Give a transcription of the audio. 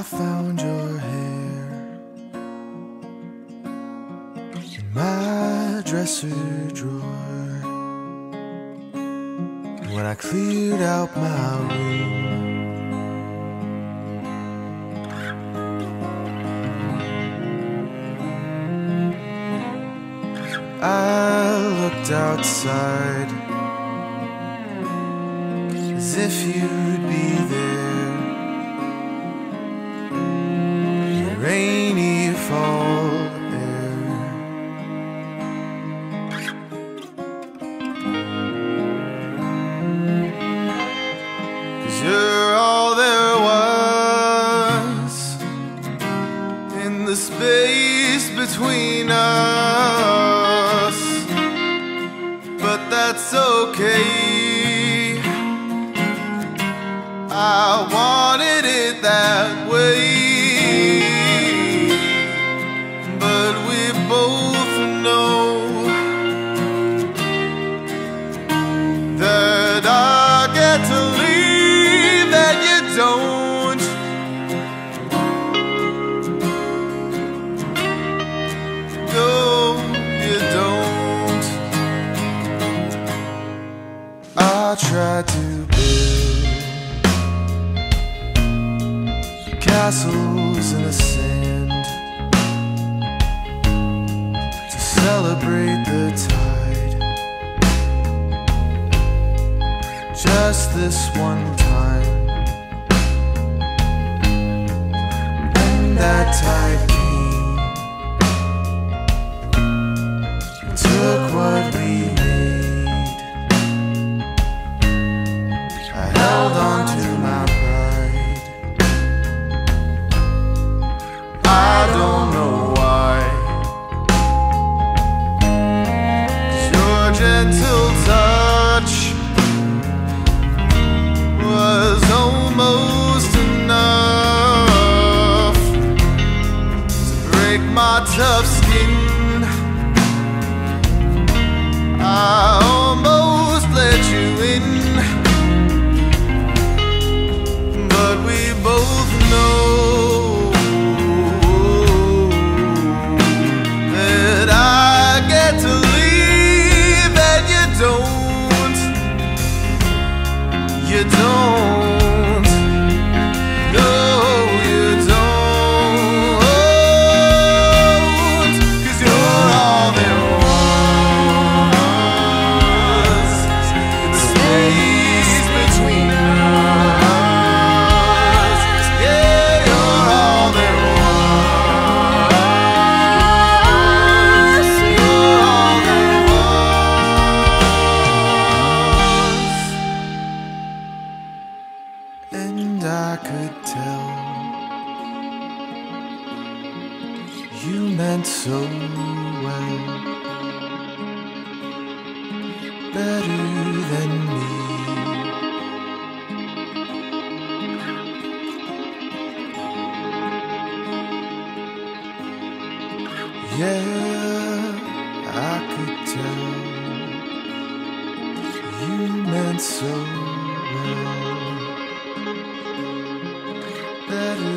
found your hair in my dresser drawer when I cleared out my room. I looked outside as if you'd be there. The rainy fall air. 'Cause you're all there was in the space between us. But that's okay. I wanted it that way. But we both know that I get to leave, that you don't. No, you don't. I tried to build castles in the sand to celebrate the tide. Just this one time, when that tide came, took what we made. I held on to my pride. I don't know why, 'cause your gentle touch was almost enough to break my tough skin. I almost let you in, but we both know that I get to leave, that you don't. You don't. No, you don't. 'Cause you're all there was in the space between us. Yeah, you're all there was. You're all there was. And I could tell you meant so well, better than me. Yeah, I could tell you meant so well, better